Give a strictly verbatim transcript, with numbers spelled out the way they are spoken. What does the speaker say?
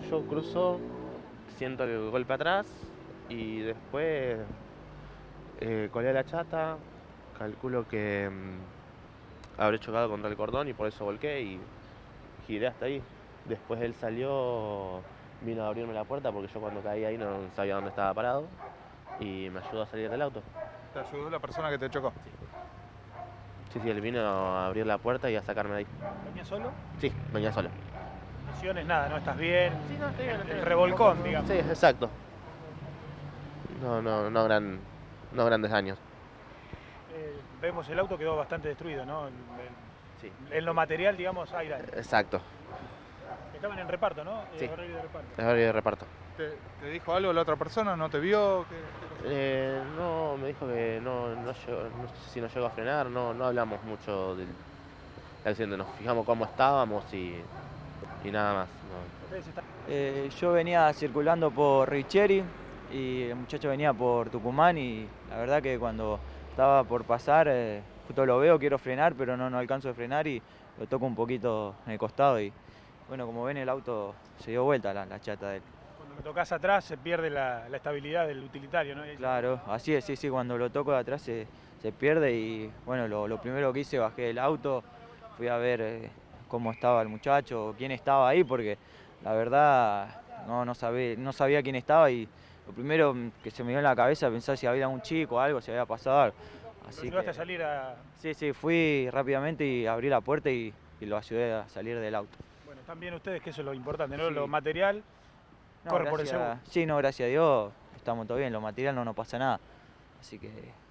yo cruzo, siento el golpe atrás y después eh, colé a la chata, calculo que mm, habré chocado contra el cordón y por eso volqué y giré hasta ahí. Después él salió, vino a abrirme la puerta porque yo cuando caí ahí no sabía dónde estaba parado y me ayudó a salir del auto. ¿Te ayudó la persona que te chocó? Sí, sí, él vino a abrir la puerta y a sacarme de ahí. ¿Venía solo? Sí, venía solo. Lesiones, nada, ¿no? ¿Estás bien? Sí, no, estoy bien, El, estoy el bien. revolcón, digamos. Sí, exacto. No, no, no, gran, no grandes daños. Eh, vemos el auto quedó bastante destruido, ¿no? En, Sí. en lo material, digamos, hay daño. Exacto. Estaban en reparto, ¿no? Sí. Eh, horario de reparto. Es horario de reparto. ¿Te, te dijo algo la otra persona? ¿No te vio? ¿Qué, qué Eh, no, me dijo que no, no, llegó, no sé si no llegó a frenar, no, no hablamos mucho del, del accidente, nos fijamos cómo estábamos y, y nada más. No. Ustedes están- Eh, yo venía circulando por Richeri y el muchacho venía por Tucumán y la verdad que cuando estaba por pasar, eh, justo lo veo, quiero frenar, pero no, no alcanzo a frenar y lo toco un poquito en el costado y bueno, como ven el auto se dio vuelta la, la chata de él. Cuando lo tocas atrás se pierde la, la estabilidad del utilitario, ¿no? Y ahí- Claro, así es, sí, sí, cuando lo toco de atrás se, se pierde y bueno, lo, lo primero que hice, bajé del auto, fui a ver eh, cómo estaba el muchacho, quién estaba ahí, porque la verdad no, no, sabía, no sabía quién estaba y lo primero que se me dio en la cabeza pensar si había un chico o algo, si había pasado algo. Pero Así ayudaste que, a salir a... sí, sí, fui rápidamente y abrí la puerta y, y lo ayudé a salir del auto. Bueno, están bien ustedes, que eso es lo importante, ¿no? Sí. Lo material No, corre por el gracias- seguro. Sí, no, gracias a Dios, estamos todo bien, lo material no nos pasa nada. Así que